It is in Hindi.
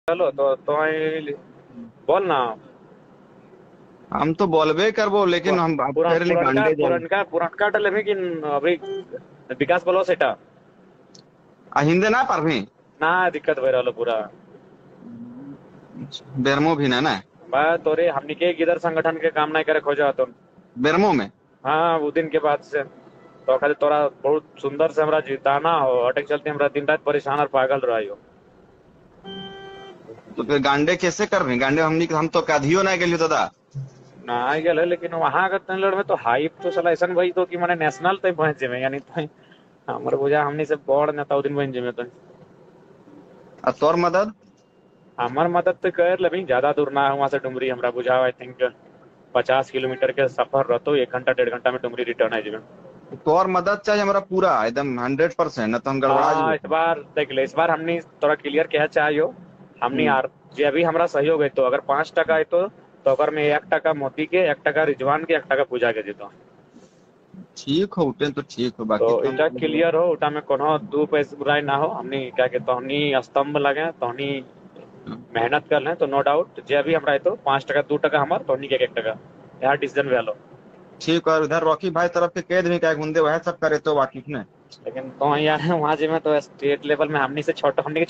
चलो तो बोल ना। हम तो बोलबे करबो, लेकिन हम अब पूरा कह रहे पुरनका गांडे जान पुरनका पुरनका टेलीविजन कि अभी विकास बोलो सेटा हिंदे ना पारभी ना दिक्कत हो रहा पूरा। बेरमो भी ना ना बा तोरे हमनी के इधर संगठन के काम नहीं करे खोजा तो। बेरमो में। हाँ वो दिन के बाद से तो खाली तोरा बहुत सुंदर से हमरा जिताना हो अटक चलते हमरा दिन रात परेशान और पागल रही हो। तो फिर गांडे कैसे करभी? गांडे हम तो कधियो ना गेलियो दादा। ना आई गल है लेकिन वहां अगर तन लड़ में तो हाइप तो साला ऐसा भाई तो कि माने नेशनल तक पहुंच जेमे यानी तो हमर बुझा हमनी से बड़ नेता उदिन बन जेमे तो। आ तोर मदद? हमर मदद तो कर लेबी ज्यादा दूर ना है वहां से डुमरी हमरा बुझाओ आई थिंक 50 किलोमीटर के सफर रहतो 1 घंटा 1.5 घंटा में डुमरी रिटर्न है जेमे। तोर मदद चाहिए हमरा पूरा एकदम 100%, ना तो हम गड़बड़ा हाँ इस जेबे। बार देख ले इस बार हमनी थोड़ा क्लियर कह चाहिए हमनी हम्म। आर जे भी हमरा सहयोग है तो अगर 5 टका है तो अगर में 1 टका मोदी के 1 टका रिजवान के 1 टका पूजा के देता। ठीक हो उठे तो ठीक हो, तो बाकी तो हम इटा क्लियर हो उटा में कोनो दू पैसे बुराई ना हो हमनी क्या के तो हमनी स्तंभ लगे तो हमनी मेहनत कर लें तो नो डाउट जे भी हमरा तो 5 टका 2 टका हमार तो हमनी के 1 टका यहाँ डिसीजन वेलो। ठीक। और उधर रॉकी भाई तरफ के कह भी क्या गुंडे वह सब करे तो वाकिफ ने। लेकिन तो यार वहाँ जे में तो स्टेट लेवल में हमनी से छोटा हमनी के